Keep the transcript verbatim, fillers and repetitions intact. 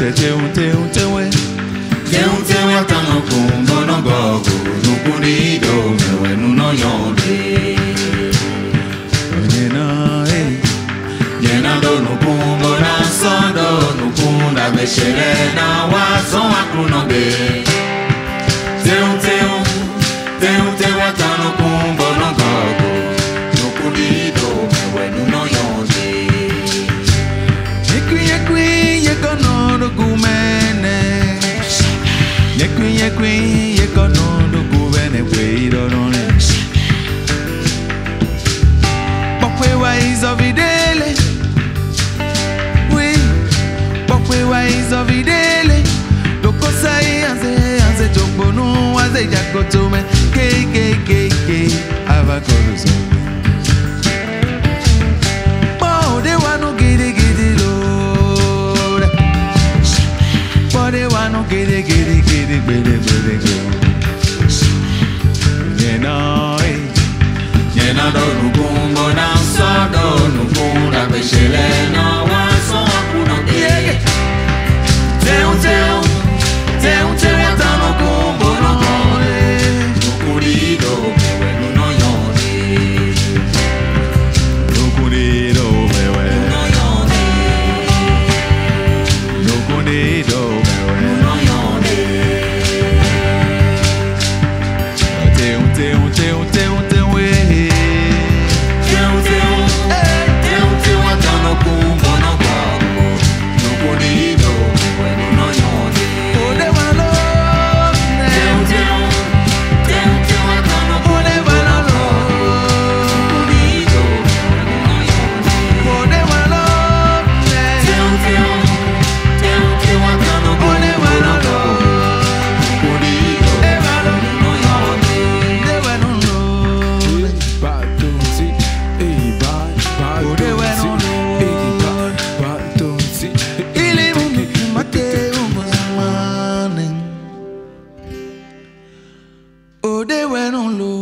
te te un te un te we. Te un te we atano kumbo no gogo nukuni do mewe nuno yonde. Nyena eh. Nyena do nukumbo na sondo nukunda beshere na wazo akuno be. Te un te un te un te we atano kumbo no gogo nukuni do mewe nuno yonde. Yekwi yekwi yekono do kumene. Yekwi yekwi yekono do kumene we do no ne. Pokwe wa izovidele. We pokwe wa izovidele. Doko sai anze anze jokbono anze jakotume ke ke ke ke avakoruzo. Oh, they want no giddy giddy Lord. Oh, they want no giddy giddy giddy giddy giddy giddy. Nyena eh. Nyena do nukumbo na sodo nukunda beshele na wazo akuno be. Teu teu teu teu atano kumbo no gogo nukuni do mewe nuno yonde. Nukuni do mewe Nuno yonde. Nukuni do mewe Nuno yonde. Teu teu teu teu teu eh. Teu teu teu teu atano kumbo no gogo nukuni do mewe nuno yonde. Oh, they want love. Teu teu teu teu atano Oh, they want love. nukuni do mewe nuno yonde. Oh, they want love. Teu teu teu teu atano Oh, they kumbo want no love. gogo nukuni do They want love. mewe nuno yonde. They want love. Batonzi, eh, ba- Oh, they want batonzi, love. eh, ba- batonzi, eh, Ili mungu kumate umuzamane. Oh, they want love.